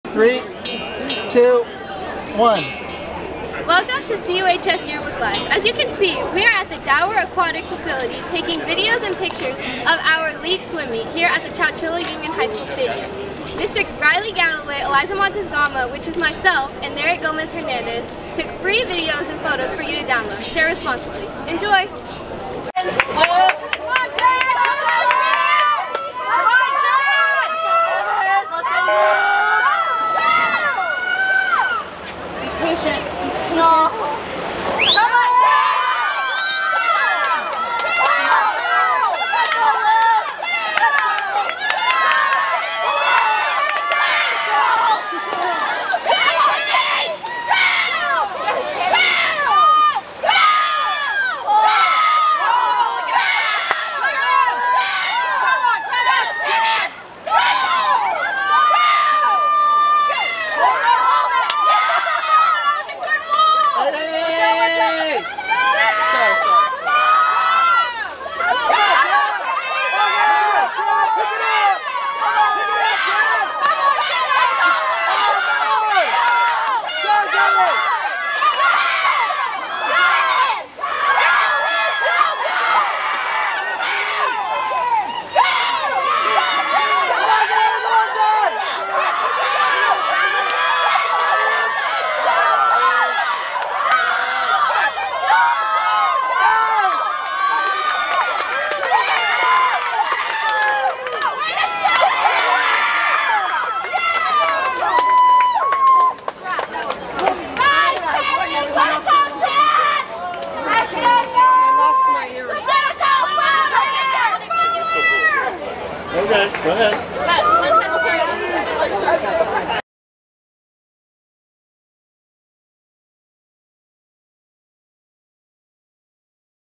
3, 2, 1. Welcome to CUHS Yearbook Live. As you can see, we are at the Dower Aquatic facility taking videos and pictures of our league swim meet here at the Chowchilla Union High School Stadium. Mr. Riley Galloway, Eliza Montes Gama, which is myself, and Derek Gomez Hernandez took free videos and photos for you to download. Share responsibly. Enjoy! Okay, go ahead.